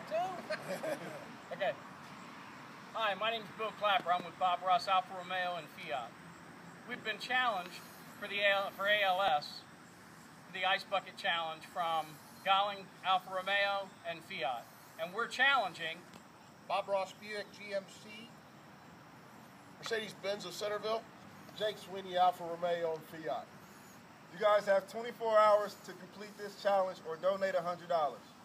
too? Okay. Hi, my name is Bill Clapper. I'm with Bob Ross Alfa and Fiat. We've been challenged for ALS, the Ice Bucket Challenge from Galling, Alfa Romeo, and Fiat. And we're challenging Bob Ross Buick GMC, Mercedes-Benz of Centerville, Jake Sweeney Alfa Romeo and Fiat. You guys have 24 hours to complete this challenge or donate $100.